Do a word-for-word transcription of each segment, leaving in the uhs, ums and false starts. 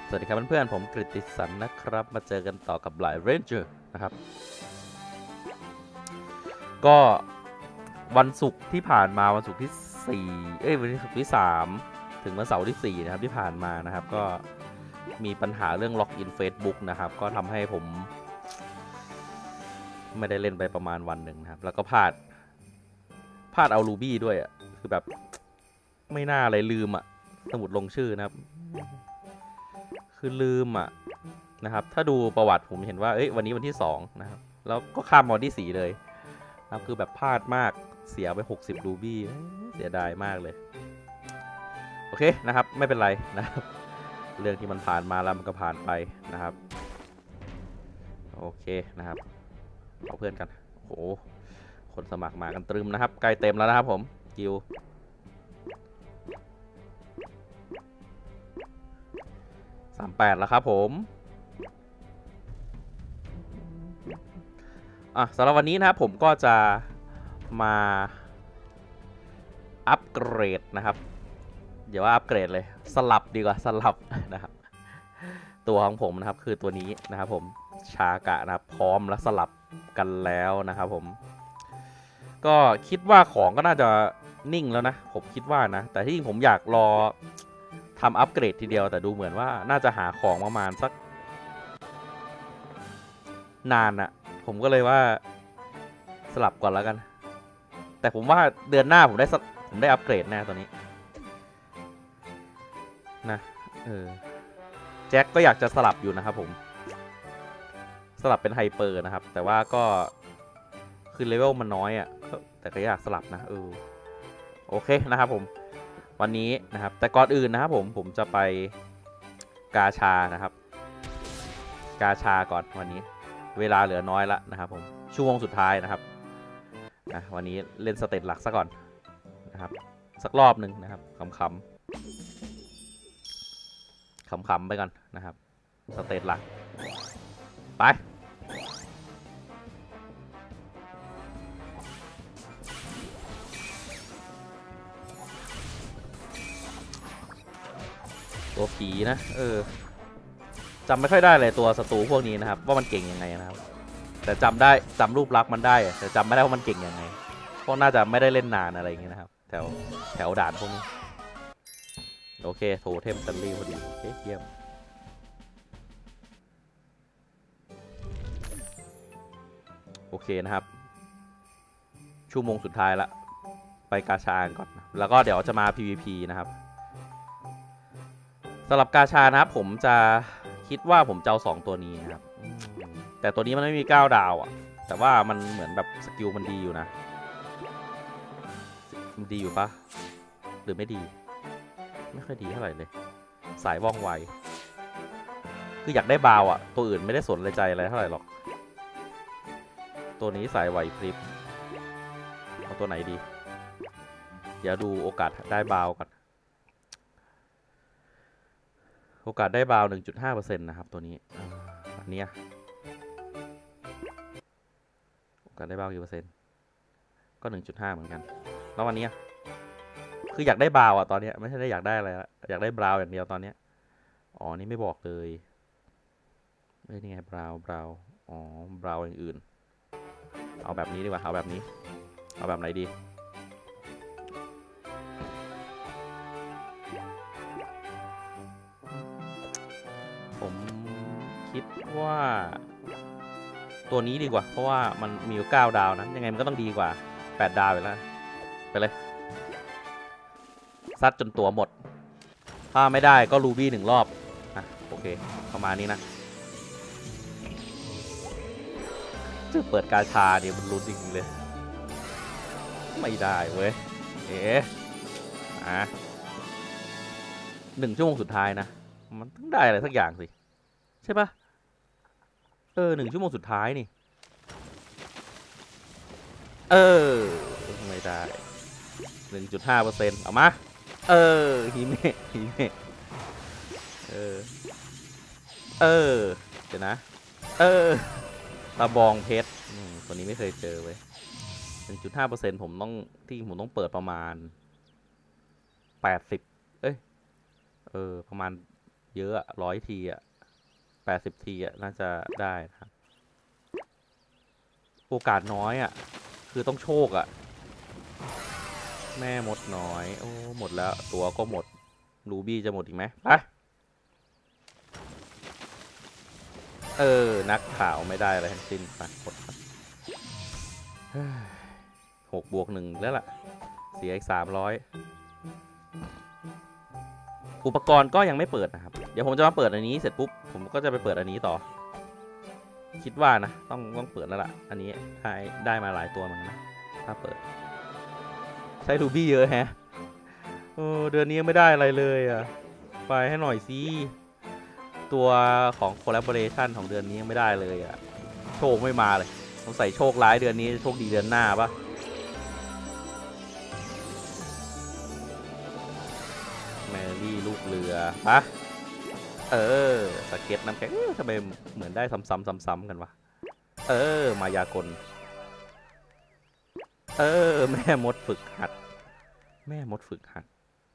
สวัสดีครับเพื่อนๆผมกฤติสันนะครับมาเจอกันต่อกับหลายเรนเจอร์นะครับก็วันศุกร์ที่ผ่านมาวันศุกร์ที่สี่เอ้ยวันศุกร์ที่สามถึงวันเสาร์ที่สี่นะครับที่ผ่านมานะครับก็มีปัญหาเรื่องล็อกอิน Facebook นะครับก็ทำให้ผมไม่ได้เล่นไปประมาณวันหนึ่งนะครับแล้วก็พลาดพลาดเอารูบี้ด้วยอ่ะคือแบบไม่น่าเลยลืมอ่ะสมุดลงชื่อนะครับคือลืมอ่ะนะครับถ้าดูประวัติผมเห็นว่าเอ้ยวันนี้วันที่สองนะครับแล้วก็ข้ามวันที่สี่เลยครับคือแบบพลาดมากเสียไปหกสิบรูบี้เสียดายมากเลยโอเคนะครับไม่เป็นไรนะครับเรื่องที่มันผ่านมาแล้วมันก็ผ่านไปนะครับโอเคนะครับเอาเพื่อนกันโอ้โหคนสมัครมากันตรึมนะครับใกล้เต็มแล้วนะครับผมกิวสามแปดแล้วครับผมอ่ะสำหรับวันนี้นะครับผมก็จะมาอัปเกรดนะครับเดี๋ยวว่าอัปเกรดเลยสลับดีกว่าสลับนะครับตัวของผมนะครับคือตัวนี้นะครับผมชากะนะครับพร้อมแล้วสลับกันแล้วนะครับผมก็คิดว่าของก็น่าจะนิ่งแล้วนะผมคิดว่านะแต่ที่จริงผมอยากรอทำอัปเกรดทีเดียวแต่ดูเหมือนว่าน่าจะหาของประมาณสักนานอะผมก็เลยว่าสลับก่อนแล้วกันแต่ผมว่าเดือนหน้าผมได้ผมได้อัปเกรดแน่ตอนนี้นะเออแจ็คก็อยากจะสลับอยู่นะครับผมสลับเป็นไฮเปอร์นะครับแต่ว่าก็คือเลเวลมันน้อยอะ่ะแต่ก็อยากสลับนะเออโอเคนะครับผมวันนี้นะครับแต่ก่อนอื่นนะครับผมผมจะไปกาชานะครับกาชาก่อนวันนี้เวลาเหลือน้อยละนะครับผมชั่วโมงสุดท้ายนะครับนะวันนี้เล่นสเตตหลักซะก่อนนะครับสักรอบหนึ่งนะครับขำๆขำๆไปก่อนนะครับสเตตหลักไปตัวผีนะเออจำไม่ค่อยได้เลยตัวศัตรูพวกนี้นะครับว่ามันเก่งยังไงนะครับแต่จำได้จำรูปลักษณ์มันได้แต่จำไม่ได้ว่ามันเก่งยังไงเพราะน่าจะไม่ได้เล่นนานอะไรอย่างเงี้ยนะครับแถวแถวด่านพวกนี้โอเคโทเทมซันลี่พอดีโอเคเยี่ยมโอเคนะครับชั่วโมงสุดท้ายละไปกาชาก่อนแล้วก็เดี๋ยวจะมา พี วี พี นะครับสำหรับกาชานะครับผมจะคิดว่าผมจะเอาสองตัวนี้นะครับแต่ตัวนี้มันไม่มีเก้าดาวอ่ะแต่ว่ามันเหมือนแบบสกิลมันดีอยู่นะมันดีอยู่ปะหรือไม่ดีไม่ค่อยดีเท่าไหร่เลยสายว่องไวคืออยากได้บาวอ่ะตัวอื่นไม่ได้สนใจอะไรเท่าไหร่หรอกตัวนี้สายไหวพริบเอาตัวไหนดีเดี๋ยวดูโอกาสได้บาวก่อนโอกาสได้บาว หนึ่งจุดห้าเปอร์เซ็นต์ นะครับตัวนี้อันนี้โอกาสได้บาวกี่เปอร์เซ็นต์ก็ หนึ่งจุดห้า เหมือนกันแล้ววันนี้คืออยากได้บาวอ่ะตอนนี้ไม่ใช่ได้อยากได้อะไรละอยากได้บราวอย่างเดียวตอนนี้อ๋อนี่ไม่บอกเลยเอ้ยนี่ไงบราวบราวอ๋อบราวอย่างอื่นเอาแบบนี้ดีกว่าเอาแบบนี้เอาแบบไหนดีผมคิดว่าตัวนี้ดีกว่าเพราะว่ามันมีอยู่เก้าดาวนะยังไงมันก็ต้องดีกว่าแปดดาวไปแล้วไปเลยซัดจนตัวหมดถ้าไม่ได้ก็รูบี้หนึ่งรอบอ่ะโอเคประมาณนี้นะจะเปิดกาชาเนี่ยมันลุ้นจริงๆเลยไม่ได้เว้ยเอ๋อ่ะหนึ่งชั่วโมงสุดท้ายนะมันต้องได้อะไรสักอย่างสิใช่ปะเออหนึ่งชั่วโมงสุดท้ายนี่เออไม่ได้หนึ่งจุดห้าเปอร์เซ็นต์เอามาเออฮิเมะฮิเมะเออเออเดี๋ยวนะเออตาบองเพชรตัวนี้ไม่เคยเจอเว้ย หนึ่งจุดห้าเปอร์เซ็นต์ ผมต้องที่ผมต้องเปิดประมาณแปดสิบเอ้ยเออประมาณเยอะร้อยทีอ่ะแปดสิบทีอ่ะน่าจะได้นะครับโอกาสน้อยอ่ะคือต้องโชคอ่ะแม่มดน้อยโอ้หมดแล้วตัวก็หมดรูบี้จะหมดอีกไหมไปเออนักข่าวไม่ได้อะไรทั้งสิ้นไปหมดหกบวกหนึ่งแล้วล่ะเสียอีกสามร้อยอุปกรณ์ก็ยังไม่เปิดนะครับเดี๋ยวผมจะมาเปิดอันนี้เสร็จปุ๊บผมก็จะไปเปิดอันนี้ต่อคิดว่านะต้องต้องเปิดแล้วล่ะอันนี้ได้ได้มาหลายตัวเหมือนกันนะถ้าเปิดใช้รูบี้เยอะแฮะเออเดือนนี้ยังไม่ได้อะไรเลยอ่ะไปให้หน่อยสิตัวของ collaboration ของเดือนนี้ยังไม่ได้เลยอ่ะโชคไม่มาเลยต้องใส่โชคร้ายเดือนนี้โชคดีเดือนหน้าปะแมรี่ลูกเรือปะเออสเก็ตน้ำแข็งทำไมเหมือนได้ซ้ำๆซ้ำๆกันวะเออมายากลเออแม่มดฝึกหัดแม่มดฝึกหัด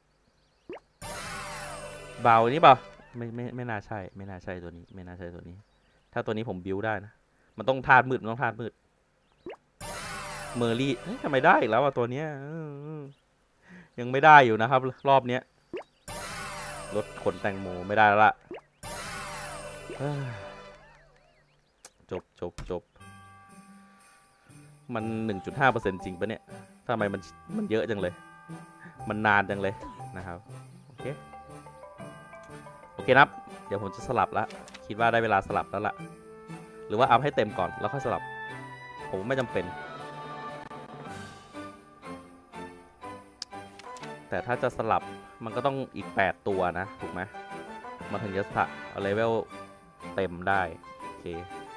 เบานี่เปล่าไม่ไม่ไม่น่าใช่ไม่น่าใช่ตัวนี้ไม่น่าใช่ตัวนี้ถ้าตัวนี้ผมบิวได้นะมันต้องธาตุมืดมันต้องธาตุมืดเมอร์รี่ทำไมได้อีกแล้วอ่ะตัวเนี้ยยังไม่ได้อยู่นะครับรอบเนี้ยรถขนแตงโมไม่ได้แล้วล่ะจบจบจบมัน หนึ่งจุดห้าเปอร์เซ็นต์ จริงปะเนี่ยทำไมมันมันเยอะจังเลยมันนานจังเลยนะครับโอเคโอเคนะครับเดี๋ยวผมจะสลับแล้วคิดว่าได้เวลาสลับแล้วล่ะหรือว่าอัพให้เต็มก่อนแล้วค่อยสลับผมไม่จำเป็นแต่ถ้าจะสลับมันก็ต้องอีกแปดตัวนะถูกไหมมันถึงจะเอาเลเวลเต็มได้โอเค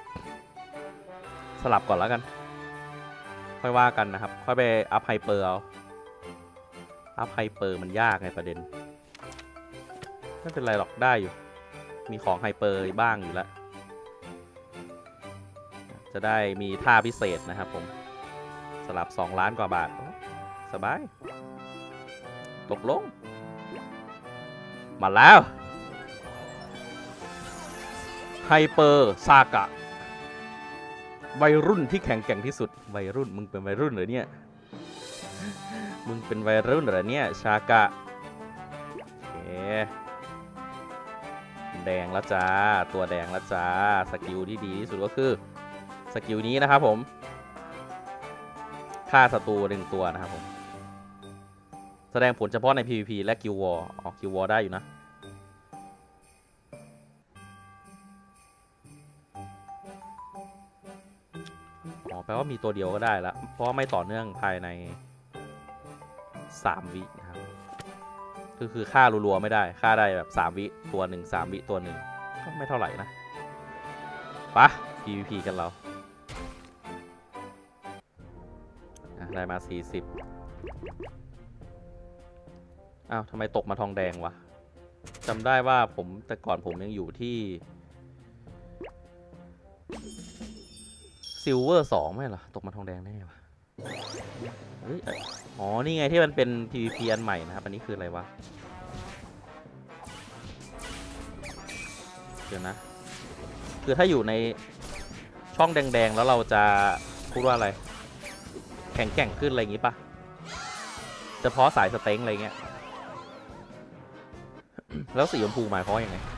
สลับก่อนแล้วกันค่อยว่ากันนะครับค่อยไปอัพไฮเปอร์เอาอัพไฮเปอร์มันยากไงประเด็นไม่เป็นไรหรอกได้อยู่มีของไฮเปอร์บ้างอยู่แล้วจะได้มีท่าพิเศษนะครับผมสลับสองล้านกว่าบาทสบายตกลงมาแล้วไฮเปอร์ซากะวัยรุ่นที่แข็งแกร่งที่สุดวัยรุ่นมึงเป็นวัยรุ่นเหรอเนี่ยมึงเป็นวัยรุ่นเหรอเนี่ยชากะโอเคแดงแล้วจ้าตัวแดงแล้วจ้าสกิลที่ดีที่สุดก็คือสกิลนี้นะครับผมฆ่าศัตรูหนึ่งตัวนะครับผมแสดงผลเฉพาะใน พี วี พี และกิลวอร์อ๋อกิลวอร์ได้อยู่นะอ๋อแปลว่ามีตัวเดียวก็ได้แล้วเพราะไม่ต่อเนื่องภายในสามวินะครับคือคือฆ่ารัวๆไม่ได้ฆ่าได้แบบสามวิตัวหนึ่งสามวิตัวหนึ่งก็ไม่เท่าไหร่นะปะ พี วี พี กันเราได้มาสี่สิบอ้าวทำไมตกมาทองแดงวะจำได้ว่าผมแต่ก่อนผมยังอยู่ที่ซิลเวอร์สองไม่เหรอตกมาทองแดงได้ไงวะเฮ้ยอ๋อนี่ไงที่มันเป็น พี วี พี อันใหม่นะครับอันนี้คืออะไรวะเดี๋ยวนะคือถ้าอยู่ในช่องแดงๆแล้วเราจะพูดว่าอะไรแข็งแกร่งขึ้นอะไรอย่างงี้ปะเฉพาะสายสเต็งอะไรเงี้ยแล้วสีชมพูหมายความว่ายังไง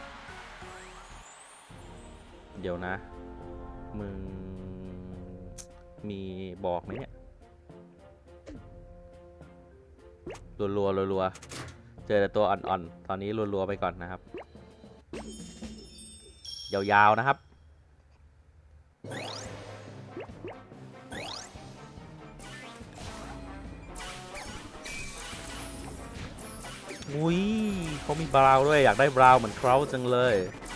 เดี๋ยวนะมึงมีบอกไหมเนี่ยรัวๆรัวๆเจอแต่ตัวอ่อนๆตอนนี้รัวๆไปก่อนนะครับยาวๆนะครับอุ้ยเขามีบราวด้วยอยากได้บราวเหมือนเขาจังเลย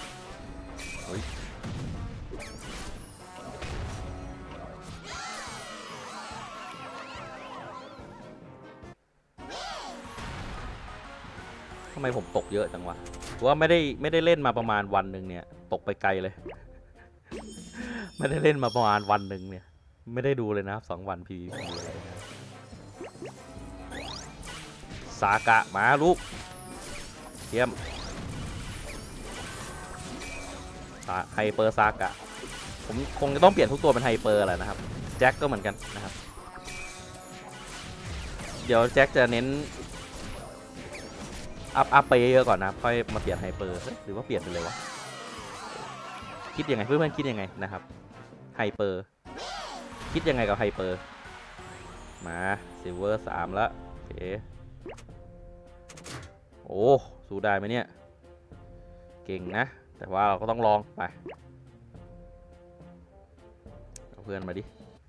ทำไมผมตกเยอะจังวะว่าไม่ได้ไม่ได้เล่นมาประมาณวันหนึ่งเนี่ยตกไปไกลเลยไม่ได้เล่นมาประมาณวันหนึ่งเนี่ยไม่ได้ดูเลยนะครับสองวัน พี วี พี อะไรนะซากะมาลูกเทียมไฮเปอร์ซากะผมคงจะต้องเปลี่ยนทุกตัวเป็นไฮเปอร์แหละนะครับแจ็คก็เหมือนกันนะครับเดี๋ยวแจ็คจะเน้นอัพอัพไปเยอะๆก่อนนะค่อยมาเปลี่ยนไฮเปอร์หรือว่าเปลี่ยนไปเลยวะคิดยังไงเพื่อนๆคิดยังไงนะครับไฮเปอร์คิดยังไงกับไฮเปอร์มาซิลเวอร์สามแล้วโอเคโอ้สู้ได้ไหมเนี่ยเก่งนะแต่ว่าเราก็ต้องลองไปเอาเพื่อนมาดิ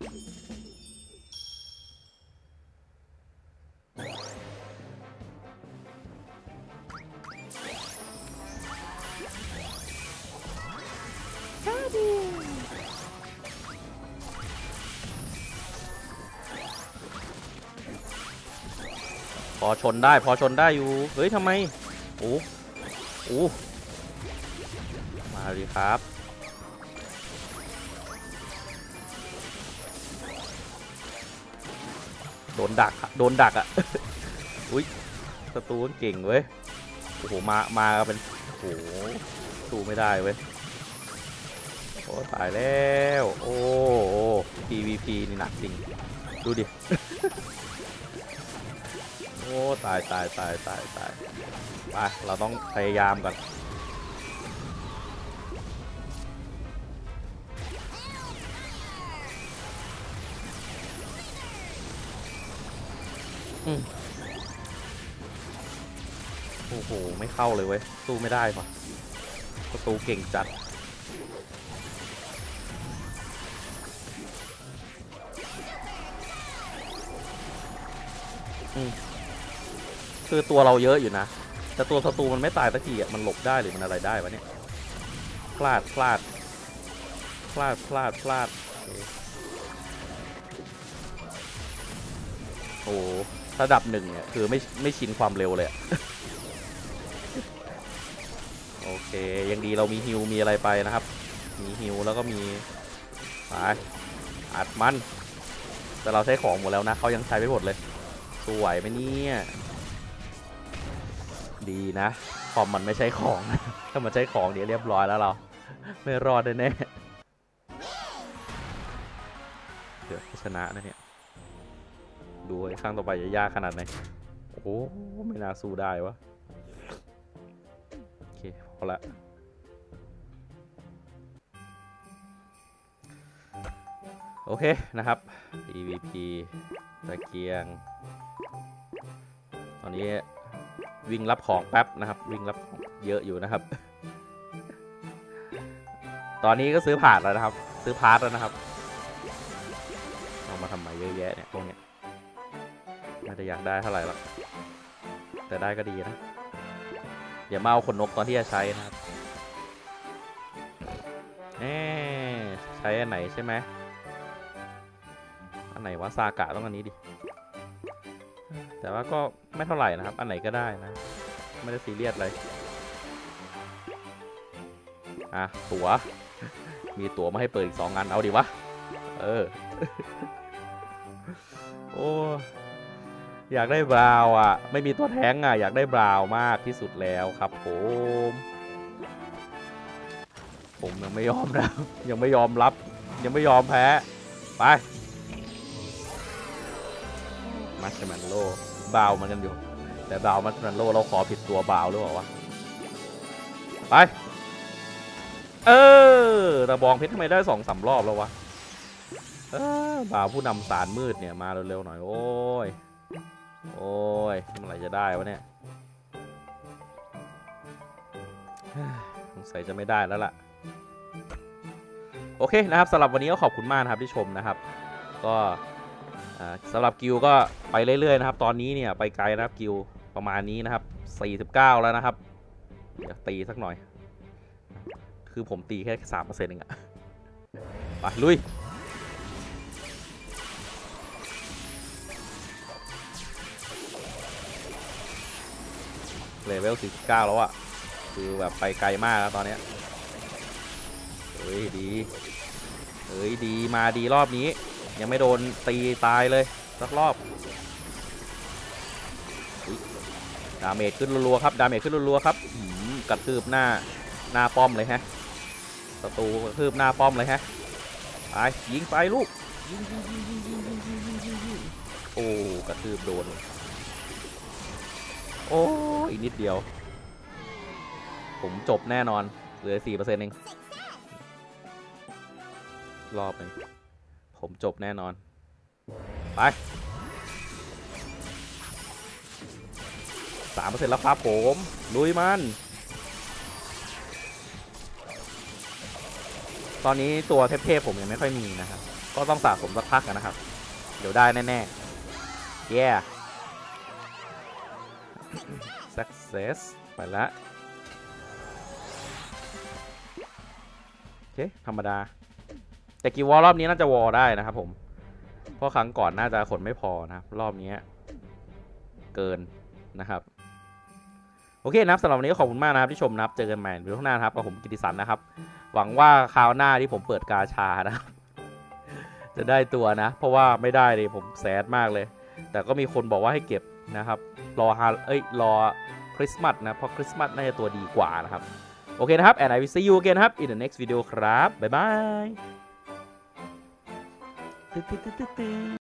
พอชนได้พอชนได้อยู่เฮ้ยทำไมโอ้โอ้มาดิครับโดนดักโดนดักอ่ะ อุ้ยศัตรูเก่งเว้ยโอ้โหมามาเป็นโอ้โหสู้ไม่ได้เว้ยโอ้ตายแล้วโอ้โอ้ พี วี พี นี่หนักจริงดูดิ โอ้ตายตายตายตายตายไปเราต้องพยายามก่อนโอ้โหไม่เข้าเลยเว้ยสู้ไม่ได้ป่ะประตูเก่งจัดอืมคือตัวเราเยอะอยู่นะแต่ตัวศัตรูมันไม่ตายสักทีอ่ะมันหลบได้หรือมันอะไรได้วะเนี่ยพลาดพลาดพลาดพลาดพลาดโอ้ระดับหนึ่งเนี่ยคือไม่ไม่ชินความเร็วเลย โอเคยังดีเรามีฮิวมีอะไรไปนะครับมีฮิวแล้วก็มีไปอัดมันแต่เราใช้ของหมดแล้วนะเขายังใช้ไม่หมดเลยสวยไหมเนี่ยดีนะคอมมันไม่ใช่ของ ถ้ามันใช้ของเดี๋ยวเรียบร้อยแล้วเราไม่รอดแน่เดี๋ยวชนะนะเนี่ยดูไอ้ข้างต่อไปจะยากขนาดไหนโอ้โหไม่น่าสู้ได้วะโอเคพอละโอเคนะครับ พี วี พี ตะเกียงตอนนี้วิ่งรับของแป๊บนะครับวิ่งรับเยอะอยู่นะครับ ตอนนี้ก็ซื้อผ่านแล้วนะครับซื้อพาร์ทแล้วนะครับเอามาทำไมเยอะแยะเนี่ยพวกเนี้ยไม่ได้อยากได้เท่าไหร่หรอกแต่ได้ก็ดีนะอย่ามาเอาขนนกตอนที่จะใช้นะครับเอ๊ใช้อันไหนใช่ไหมอันไหนวะซากะต้องอันนี้ดิแต่ว่าก็ไม่เท่าไหร่นะครับอันไหนก็ได้นะไม่ได้ซีเรียสเลยอ่ะตั๋วมีตั๋วมาให้เปิดอีกสองอันเอาดิวะเออ โอ้อยากได้บราวอ่ะไม่มีตัวแท้งอ่ะอยากได้บราวมากที่สุดแล้วครับผมผมยังไม่ยอมนะยังไม่ยอมรับยังไม่ยอมแพ้ไปมัชแมนโลบาวมันกันอยู่แต่บาวมัชแมนโลเราขอผิดตัวบาวหรือเปล่าวะไปเออตะบองเพชรทำไมได้สองสามรอบแล้ววะเออบ่าวผู้นำสารมืดเนี่ยมาเร็วๆหน่อยโอ้ยโอ้ยเมื่อไหร่จะได้วะเนี่ยสงสัยจะไม่ได้แล้วล่ะโอเคนะครับสำหรับวันนี้ก็ขอบคุณมากนะครับที่ชมนะครับก็สำหรับกิวก็ไปเรื่อยๆนะครับตอนนี้เนี่ยไปไกลนะครับกิวประมาณนี้นะครับสี่สิบเก้าแล้วนะครับเดี๋ยวตีสักหน่อยคือผมตีแค่สามเปอร์เซ็นต์เองอะไปลุยเลเวลสี่สิบเก้าแล้วอะคือแบบไปไกลมากแล้วตอนนี้เฮ้ยดีเฮ้ยดีมาดีรอบนี้ยังไม่โดนตีตายเลยสักรอบดาเมจขึ้นรัวๆครับดาเมจขึ้นรัวๆครับกระทืบหน้าหน้าป้อมเลยฮะศัตรูกระทืบหน้าป้อมเลยฮะไปยิงไปลูกยิงยิงยิงยิงยิงยิงยิงยิงยิงยิงโอ้กระทืบโดนโอ้อีกนิดเดียวผมจบแน่นอนเหลือสี่เปอร์เซ็นต์เองรอบนึงผมจบแน่นอนไปสามเปอร์เซ็นต์แล้วครับผมลุยมันตอนนี้ตัวเทพๆผมยังไม่ค่อยมีนะครับก็ต้องสะสมสักพักกันนะครับเดี๋ยวได้แน่ๆเย้ success ไปละโอเคธรรมดาแต่กีวอลรอบนี้น่าจะวอลได้นะครับผมเพราะครั้งก่อนน่าจะขนไม่พอนะครับรอบนี้เกินนะครับโอเคนะครับสำหรับวันนี้ก็ขอบคุณมากนะครับที่ชมนะครับเจอกันใหม่ในวิดีโอหน้าครับกับผมกิติสันนะครับหวังว่าคราวหน้าที่ผมเปิดกาชานะครับจะได้ตัวนะเพราะว่าไม่ได้เลยผมแซดมากเลยแต่ก็มีคนบอกว่าให้เก็บนะครับรอฮาเอ้ยรอคริสต์มาสนะเพราะคริสต์มาสน่าจะตัวดีกว่านะครับโอเคนะครับ and I will see you again ครับ in the next video ครับบ๊ายบาย